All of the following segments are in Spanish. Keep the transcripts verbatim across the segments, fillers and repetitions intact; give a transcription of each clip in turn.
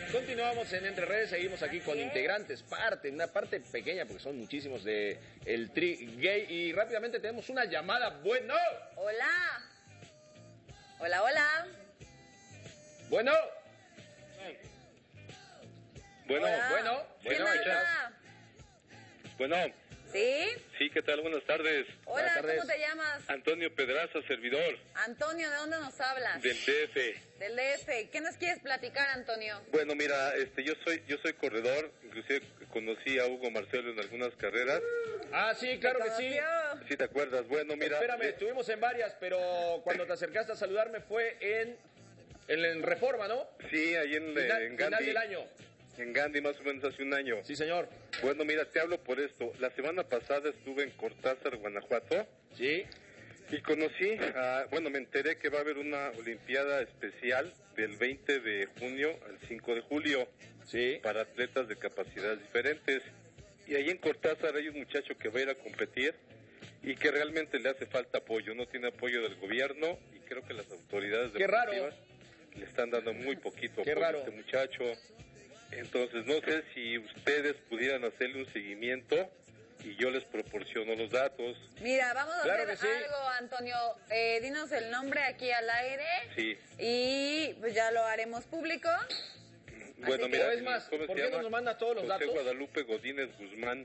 Continuamos en Entre Redes, seguimos aquí con integrantes, parte, una parte pequeña, porque son muchísimos de el Tri Gay. Y rápidamente tenemos una llamada. Bueno. Hola. Hola, hola. Bueno. Bueno, Hola. bueno, ¿Quién bueno, habla? bueno, ¿Sí? sí, ¿qué tal? Buenas tardes. Hola, Buenas tardes. ¿cómo te llamas? Antonio Pedraza, servidor Antonio, ¿de dónde nos hablas? del D F. Del D F. ¿Qué nos quieres platicar, Antonio? Bueno, mira, este, yo soy, yo soy corredor, inclusive conocí a Hugo Marcelo en algunas carreras. Ah, sí, claro que sí. ¿Conoció? ¿Sí te acuerdas? Bueno, mira. Espérame, eh, estuvimos en varias, pero cuando te acercaste a saludarme fue en, en, en Reforma, ¿no? Sí, ahí en, Final, en final Gandhi. del año. En Gandhi, más o menos hace un año. Sí, señor. Bueno, mira, te hablo por esto. La semana pasada estuve en Cortázar, Guanajuato. Sí. Y conocí, a, bueno, me enteré que va a haber una olimpiada especial del veinte de junio al cinco de julio Sí. para atletas de capacidades diferentes. Y ahí en Cortázar hay un muchacho que va a ir a competir y que realmente le hace falta apoyo, no tiene apoyo del gobierno y creo que las autoridades Qué raro. deportivas le están dando muy poquito Qué apoyo raro. a este muchacho. Entonces no sé si ustedes pudieran hacerle un seguimiento y yo les proporciono los datos. Mira, vamos a Claro hacer que sí. algo, Antonio. Eh, dinos el nombre aquí al aire. Sí. Y pues ya lo haremos público. Bueno, que- mira, O es más, ¿cómo se ¿por qué llama? no nos mandas todos los José datos? Guadalupe Godínez Guzmán.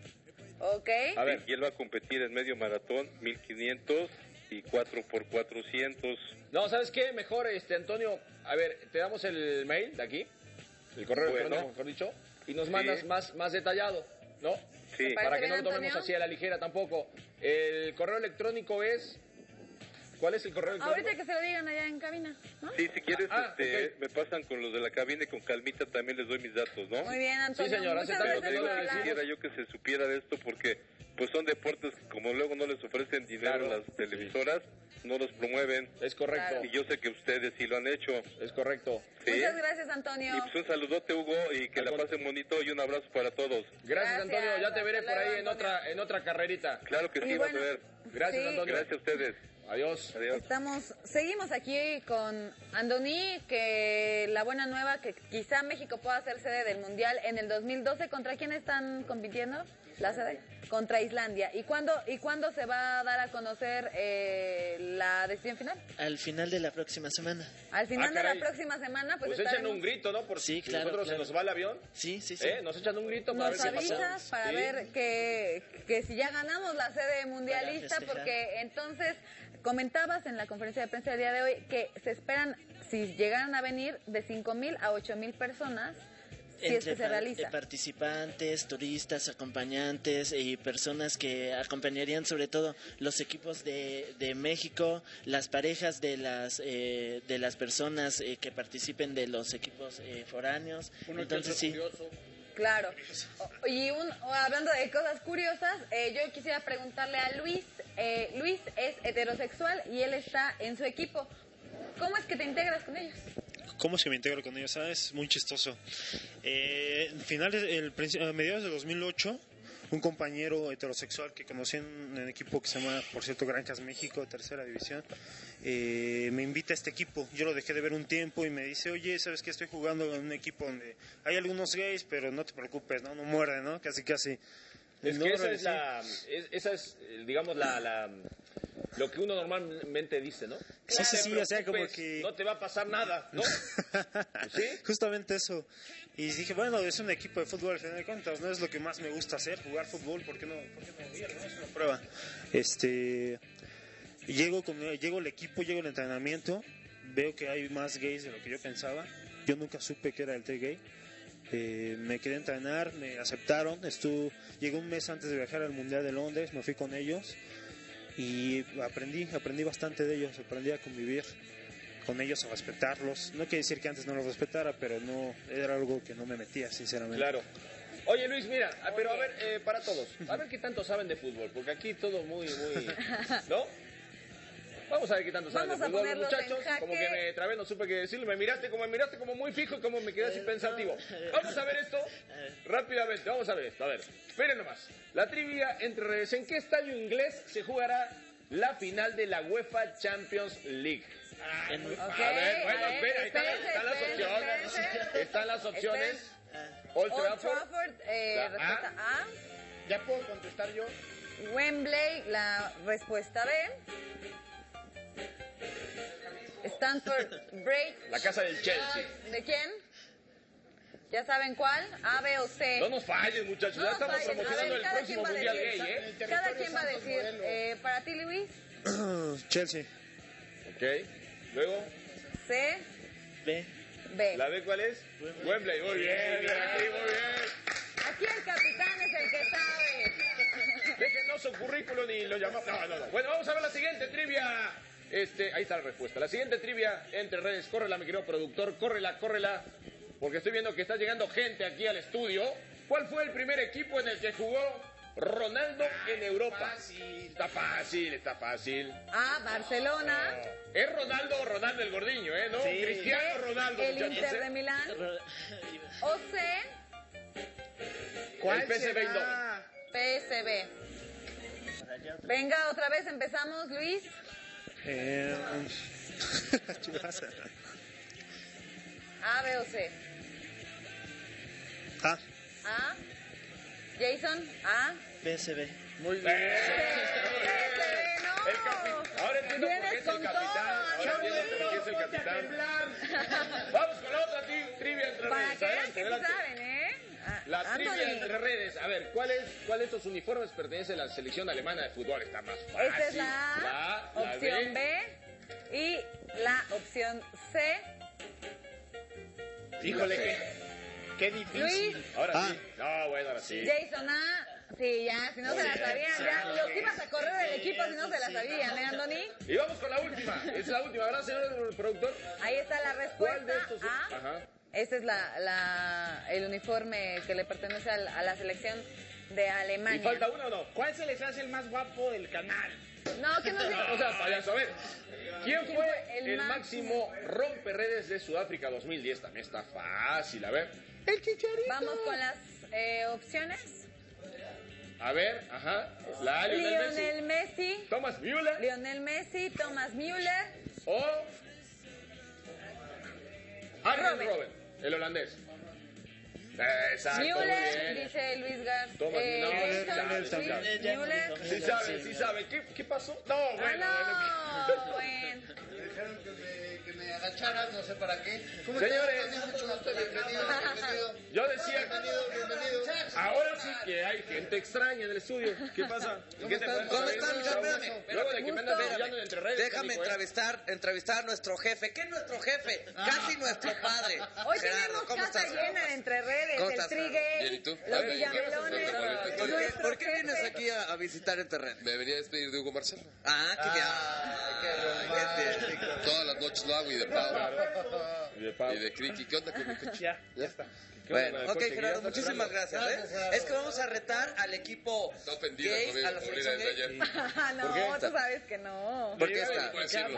Ok. A ver. Y él va a competir en medio maratón, mil quinientos y cuatro por cuatrocientos. No, ¿sabes qué? Mejor, este, Antonio, a ver, te damos el mail de aquí, el correo Bueno. electrónico, mejor dicho, y nos Sí. mandas más, más detallado, ¿no? Sí. ¿Te Para parece que no lo bien, tomemos Antonio? así a la ligera tampoco. El correo electrónico es... ¿Cuál es el correo electrónico? Ahorita que se lo digan allá en cabina, ¿no? Sí, si quieres, Ah, este, ok. me pasan con los de la cabina y con calmita también les doy mis datos, ¿no? Muy bien, Antonio. Sí, señor, hace Muchas tanto gracias que por digo que hablar. Quisiera yo que se supiera de esto porque pues son deportes que como luego no les ofrecen dinero Claro. a las televisoras, no los promueven. Es correcto, Claro. Y yo sé que ustedes sí lo han hecho. es correcto. ¿Sí? Muchas gracias, Antonio. Y pues un saludote, Hugo, y que Al la con- pasen bonito y un abrazo para todos. Gracias, Gracias, Antonio, ya te veré hasta por ahí luego, en Antonio. otra, en otra carrerita. Claro que sí, Y vas bueno, a ver. Gracias, sí, Antonio. Gracias a ustedes. Adiós. Adiós. Estamos, seguimos aquí con Andoni, que la buena nueva que quizá México pueda ser sede del Mundial en el dos mil doce. ¿Contra quién están compitiendo la sede? Contra Islandia. ¿Y cuándo, y cuándo se va a dar a conocer eh, la decisión final? Al final de la próxima semana. Al final Ah, de la caray. próxima semana, pues, Pues echen estaremos... un grito, ¿no? Por Sí, si claro, nosotros claro. se nos va el avión. Sí, sí, sí. ¿Eh? Nos echan un grito para Nos ver qué pasó. avisas para Sí. ver que, que si ya ganamos la sede mundialista, Para festejar. porque entonces comentabas en la conferencia de prensa del día de hoy que se esperan, si llegaran a venir, de cinco mil a ocho mil personas, si es que se pa- realiza. eh, participantes, turistas, acompañantes y personas que acompañarían sobre todo los equipos de, de México, las parejas de las eh, de las personas eh, que participen de los equipos eh, foráneos. Entonces sí. Claro. O- Y un, o hablando de cosas curiosas, eh, yo quisiera preguntarle a Luis. Eh, Luis es heterosexual y él está en su equipo. ¿Cómo es que te integras con ellos? ¿Cómo es que me integro con ellos? Ah, es muy chistoso. Eh, finales, el, princi- a mediados de dos mil ocho, un compañero heterosexual que conocí en un equipo que se llama, por cierto, Granjas México, tercera división, eh, me invita a este equipo. Yo lo dejé de ver un tiempo y me dice, oye, ¿sabes qué? Estoy jugando en un equipo donde hay algunos gays, pero no te preocupes, no, no muerde, ¿no? Casi, casi. Es No, que esa órale, es sí. la, es- esa es, eh, digamos, la, la, lo que uno normalmente dice, ¿no? Sí, No sí, te sí, o sea, como preocupes, que- no te va a pasar nada, ¿no? ¿Sí? Justamente eso. Y dije, bueno, es un equipo de fútbol al final de cuentas, no es lo que más me gusta hacer, jugar fútbol, ¿por qué no? ¿Por qué no ir, no? Es una prueba. Este, llego, con, llego al equipo, llego al entrenamiento, veo que hay más gays de lo que yo pensaba. Yo nunca supe que era el té gay. Eh, me quedé a entrenar, me aceptaron, estuve, llegué un mes antes de viajar al Mundial de Londres, me fui con ellos y aprendí, aprendí bastante de ellos, aprendí a convivir con ellos, a respetarlos. No quiere decir que antes no los respetara, pero no era algo que no me metía, sinceramente. Claro. Oye, Luis, mira, ah, pero a ver, eh, para todos, a ver qué tanto saben de fútbol, porque aquí todo muy, muy, ¿no? Vamos a ver qué tanto saben Vamos de a fútbol, ponerlos muchachos. en jaque. Como que me trabé, no supe qué decirlo. Me miraste como me miraste como muy fijo y como me quedé así pensativo. Vamos a ver esto rápidamente. Vamos a ver esto. A ver, esperen nomás. La trivia entre redes. ¿En qué estadio inglés se jugará la final de la UEFA Champions League? En- Ok, A ver, bueno, a ver, espera, ahí están, espérense, están las espérense, opciones. espérense. Están las opciones. Estén Old Old Trafford. Trafford, eh, La respuesta A. ¿Ya puedo contestar yo? Wembley, la respuesta B. Stanford Bridge. La casa del Chelsea. ¿De quién? ¿Ya saben cuál? ¿A, B o C? No nos falles, muchachos. No ya nos estamos fallen. A promocionando ver, el cada próximo quien va a Mundial decir. Gay, ¿eh? Cada quien va a decir. Eh, para ti, Luis, Chelsea. Ok. Luego, C, B. B. ¿la B cuál es? Wembley. Muy bien, bien, aquí, muy bien. Aquí el capitán es el que sabe. Déjenos su currículum y lo llamamos. No, no, no. Bueno, vamos a ver la siguiente trivia. Este, ahí está la respuesta. La siguiente trivia entre redes. Córrela, mi querido productor. Córrela, córrela. Porque estoy viendo que está llegando gente aquí al estudio. ¿Cuál fue el primer equipo en el que jugó Ronaldo en Europa? Fácil. Está fácil, está fácil. A, Barcelona. Es Ronaldo o Ronaldo el gordiño, ¿eh? No, Sí. Cristiano B, Ronaldo, el muchachos. Inter de ¿eh? Milán. Ro- O C, ¿Cuál El P S V será? Eindhoven. P S B. Venga, otra vez empezamos, Luis. Eh, Chivas. A, B o C. Ah, A. Jason, A. P S B. Muy bien. P S B, no. El capi- Ahora entiendo por qué Vienes es el con capitán. todo, Ahora entiendo por qué es el capitán. Vamos con la otra tri- trivia entre Para redes. que vean Adelante, que sí adelante. saben, ¿eh? Ah, La Anthony. trivia entre redes. A ver, ¿cuál es, ¿cuál de estos uniformes pertenece a la selección alemana de fútbol? Está más fácil. Esta es la A, La, la opción B. B. Y la opción C. Híjole, qué, qué difícil. Luis, Ahora Ah. sí. No, bueno, ahora sí. Jason A. Sí, ya, si no se la sabían, ya. Los ibas a correr del equipo si no se la sabían, ¿eh, Anthony? Y vamos con la última. Es la última, ¿verdad, señor productor? Ahí está la ¿Cuál de respuesta estos? A. Ajá. Este es la, la, el uniforme que le pertenece al- a la selección de ¿Y Alemania. falta uno o no? ¿Cuál se les hace el más guapo del canal? No, que no sé. O sea, payaso, a ver. ¿Quién ¿Quién fue fue el el máximo romperredes de Sudáfrica dos mil diez? También está fácil, a ver. El chicharito. Vamos con las eh, opciones. A ver, ajá. La A, Lionel Messi. Lionel Messi, Thomas Müller Lionel Messi, Thomas Müller, o Arjen Robben. Robben, el holandés. Exacto, muy Müller, bien. dice Luis Gar. Toma, eh, no, Jason, sabe, Luis sabe. Ya no Müller. dijo. Sí sabe, sí sabe. ¿Qué, qué pasó? No, Ah, bueno, no, bueno. Me dijeron que me, que me agachara, no sé para qué. ¿Cómo Señores. estás? Mucho gusto, bienvenido, bienvenido. Yo decía, Bienvenido, bienvenido. ahora sí que hay gente extraña en el estudio. ¿Qué pasa? ¿En qué te están? pueden ¿Cómo saber? están? Chavo? Espérame, Luego de que me andas Gusto. brillando entre redes. Déjame Nico, ¿eh? entrevistar, entrevistar a nuestro jefe. ¿Qué es nuestro jefe? Casi nuestro padre. Hoy Gerardo, tenemos ¿cómo casa estás? llena de entre redes, ¿Cómo el estás, Tri Gerardo? Gay, Bien, ¿y tú? los A ver, Villamelones, ¿Por qué, nuestro por qué vienes jefe. aquí a, a visitar Internet? Me venía a despedir de Hugo Marcelo. Ah, qué bien. Qué romántico. Todas las noches lo hago y de Pau Y de Pau. y de Criqui. ¿Qué onda con mi coche? Ya, ya está. ¿Qué onda Bueno, con el ok, coche? ¿Ya Gerardo, estás muchísimas esperando? gracias. ¿eh? Es que vamos a retar al equipo Está ofendida gay, con a la mi selección de gay. ayer. Ah, no, ¿Por qué? tú sabes que no. ¿Por qué Llega está? el Puedes decirlo.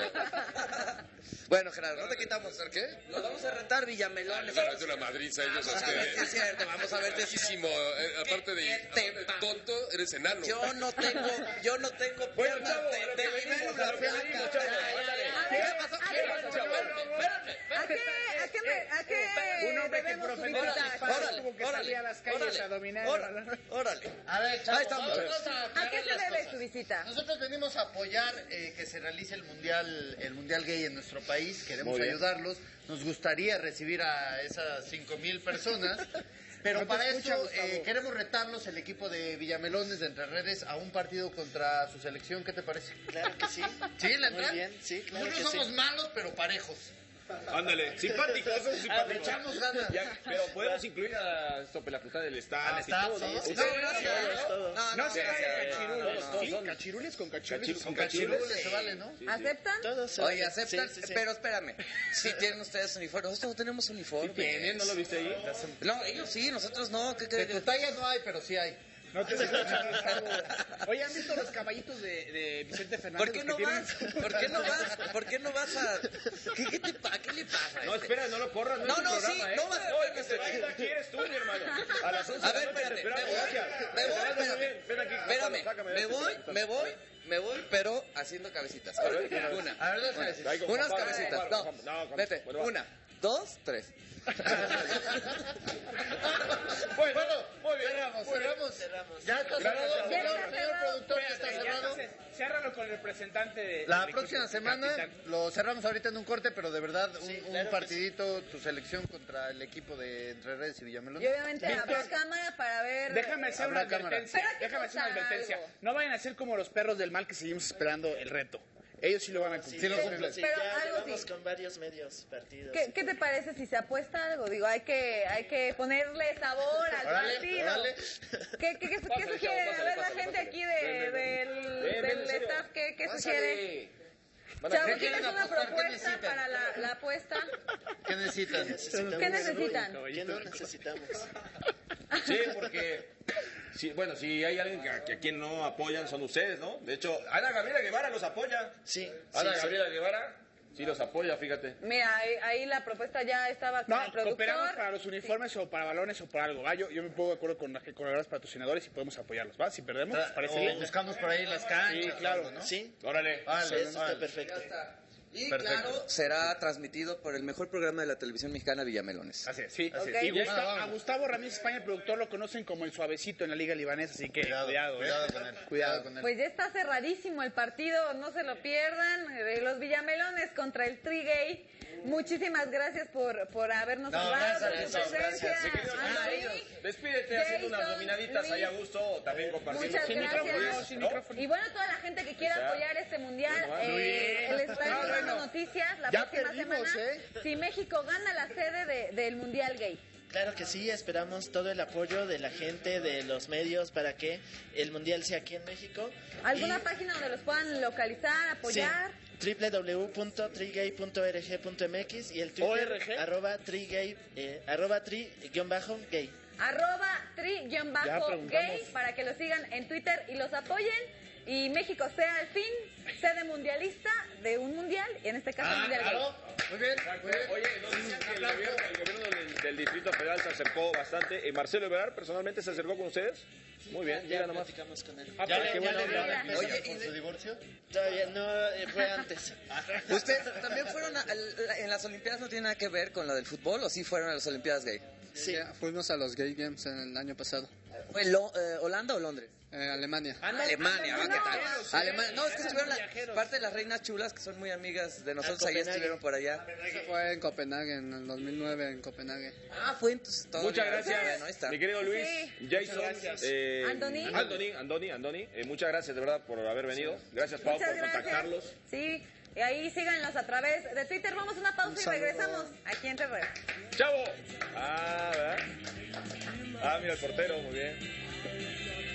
Bueno, Gerardo, no te quitamos. ¿Hacer qué? Nos vamos a retar Villamelones. Les van a una madriza a ellos a Vamos a ver si es ustedes. cierto, vamos a ver si es Muchísimo. eh, Aparte de, ¿Qué te aparte de pasa? tonto, eres enano. Yo no tengo, yo no tengo Bueno, piernas chavo, de, a lo de que nivel venimos, a lo que venimos, chavo. Ándale. A ¿Qué ver, pasó? a ¿Qué ver, pasó, chavo? ¿A qué, a qué, me- a qué Un hombre que debemos su profetizó visita? sus padres Órale, tuvo que órale, salir a las calles órale, a dominar el órale, balón. órale. A ver, Ahí chavos, estamos. vamos, vamos a ¿A aclarar qué se las debe cosas. su visita? Nosotros venimos a apoyar eh, que se realice el mundial, el mundial gay en nuestro país. Queremos Muy bien. ayudarlos. Nos gustaría recibir a esas cinco mil personas. Pero No te para escucha, eso Gustavo. eh, queremos retarlos, el equipo de Villamelones de Entre Redes, a un partido contra su selección. ¿Qué te parece? Claro que sí. ¿Sí, la Muy entran? bien, sí, claro que Nosotros sí. somos malos, pero parejos. Ándale, simpáticos, son Le simpáticos. echamos ganas. Ya, pero podemos incluir a Sopelafruta del staff Al y staff, todo, sí, ¿no? sí, Ustedes, sí, ¿no? No, no, No se sí, vale sí, cachirules. todos, todos Sí, son- cachirules con Cachi- cachirules. con Cachirules cachirules. se vale, ¿no? ¿Aceptan? Todos se Oye, valen. aceptan, Sí, sí, sí. pero espérame. Si tienen ustedes uniforme, nosotros no tenemos uniforme. ¿Tienen? ¿No lo viste ahí? No, ellos sí, nosotros no. ¿Qué De tu crees? talla no hay, pero sí hay. No te escuchas, Gustavo. Oye, ¿han visto los caballitos de, de Vicente Fernández? ¿Por qué los no que tienen- vas? ¿Por qué no vas? ¿Por qué no vas a...? ¿Qué, qué, te, pa- ¿Qué le pasa? a No, este? espera, no lo corras, no, No, es tu no, programa, sí, ¿eh? no vas a- No, el que se va a ir aquí eres tú, mi hermano. A las once A de ver, la noche te espérate, me esperamos, voy, gracias. me voy, Te vas muy espérame, bien. Ven aquí, espérame, sácame, me sácame. voy, me voy, me voy, pero haciendo cabecitas. A ver, Una, A ver, dos cabecitas. Ahí con unas Juan Pablo, cabecitas, Juan Pablo, no, Juan Pablo. No, con- vete, bueno, va. una, dos, tres. Bueno, muy bien. Cerramos, muy bien. cerramos. Cerramos. Ya está Gracias, cerrado. ya está Señor, señor cerrado. productor, ya está Espérate, ya, cerrado. entonces, ciérralo con el representante de... La del próxima equipo, semana capitán. lo cerramos ahorita en un corte, pero de verdad, un, Sí, un claro que partidito, tu selección contra el equipo de Entre Redes y Villamelón. Y obviamente habrá cámara para ver. Déjame hacer Habrá una cámara. advertencia. Pero hay que Déjame hacer una contar advertencia. algo. No vayan a ser como los perros del mal que seguimos esperando el reto. Ellos sí lo van a Sí, cumplir. Sí, lo sí, cumplen. sí, Pero ya algo llevamos sí. con varios medios partidos. ¿Qué, ¿Qué te parece si se apuesta algo? Digo, hay que, hay que ponerle sabor al Órale, partido. órale. ¿Qué, qué, qué, Pásale, qué sugieren? chavo, A ver, pásale, la pásale, gente pásale. aquí de, Ven, ven, ven. del, Ven, ven, del en serio. staff, ¿qué, qué Pásale. sugiere? Van a- Chavo, ¿Qué ¿tienes quieren una apostar? ¿Qué propuesta necesitan? para la, la apuesta? ¿Qué necesitan? Necesitamos- ¿Qué necesitan? ¿Qué no necesitamos? Sí, porque... Sí, bueno, si hay alguien que, que a quien no apoyan son ustedes, ¿no? De hecho, Ana Gabriela Guevara los apoya. Sí, Ana sí, sí. Gabriela Guevara sí los apoya, fíjate. Mira, ahí, ahí la propuesta ya estaba con No, el productor. cooperamos para los uniformes o para balones o para algo, ¿va? Yo, yo me pongo de acuerdo con, la- con los patrocinadores y podemos apoyarlos, ¿va? Si perdemos, ¿les parece O bien? buscamos por ahí las canchas. Sí, o claro. algo, ¿no? Sí, Órale. Vale, sí, eso está vale. perfecto. Y Perfecto. claro, será transmitido por el mejor programa de la televisión mexicana, Villamelones. Así es, sí. Ok. Y Gusta- Bueno, vamos. a Gustavo Ramírez España, el productor, lo conocen como el suavecito en la liga libanesa, así que Cuidado, cuidado, cuidado, ¿eh? con él. Cuidado. con él. Pues ya está cerradísimo el partido, no se lo pierdan. Eh, Los Villamelones contra el Trigay. Muchísimas gracias por, por habernos No, honrado gracias, con tu gracias, presencia. Se quedó sin Anthony, ellos. Despídete haciendo unas Jason, dominaditas ahí a Luis. gusto, también compartiendo. Muchas con gracias. nosotros, sin ¿no? micrófono. Y bueno, toda la gente que quiera Exacto. apoyar este mundial, Muy eh, bien. les estaremos Ah, dando bueno. noticias la Ya próxima perdimos, semana. ¿eh? Si México gana la sede de- del mundial gay. Claro que sí, esperamos todo el apoyo de la gente, de los medios, para que el Mundial sea aquí en México. ¿Alguna Y- página donde los puedan localizar, apoyar? Sí, w w w punto trigay punto org punto m x y el Twitter O R G. arroba trigay, eh, arroba tri guión bajo gay. Arroba Ya tri-gay preguntamos. para que los sigan en Twitter y los apoyen. Y México sea al fin sede mundialista de un mundial, y en este caso Ah, mundial claro. Muy bien, muy bien. Oye, nos dicen que el gobierno, el gobierno del, del Distrito Federal se acercó bastante. ¿Y Marcelo Ebrard personalmente se acercó con ustedes? Muy bien, Ya llega nomás. platicamos con él. Ah, ¿Ya, pero le- qué ya buena le onda. dieron el Oye, beso y por de- su divorcio? Todavía no, eh, fue antes. ¿Ustedes también fueron a- a- en las Olimpiadas? ¿No tiene nada que ver con lo del fútbol o sí fueron a las Olimpiadas gay? Sí. Ya, fuimos a los Gay Games en el año pasado, ¿Fue Lo- eh, Holanda o Londres? eh, Alemania. Alemania, ¿va? ¿qué tal? viajeros, Alemania. No, es que Son estuvieron la- viajeros. parte de las reinas chulas que son muy amigas de nosotros, ahí Copenhague. estuvieron por allá. Eso fue en Copenhague, en el dos mil nueve en Copenhague. Ah, fue entonces todo. Muchas bien. gracias, Bueno, ahí está. mi querido Luis, Sí. Jason, gracias. eh, Andoni. Andoni, Andoni, Andoni, eh, muchas gracias de verdad por haber venido. Gracias, Pau, Muchas por gracias. contactarlos. Sí, y ahí síganlos a través de Twitter. Vamos a una pausa y regresamos aquí entre redes. ¡Chavo! Ah, ¿verdad? Ah, mira el portero, muy bien.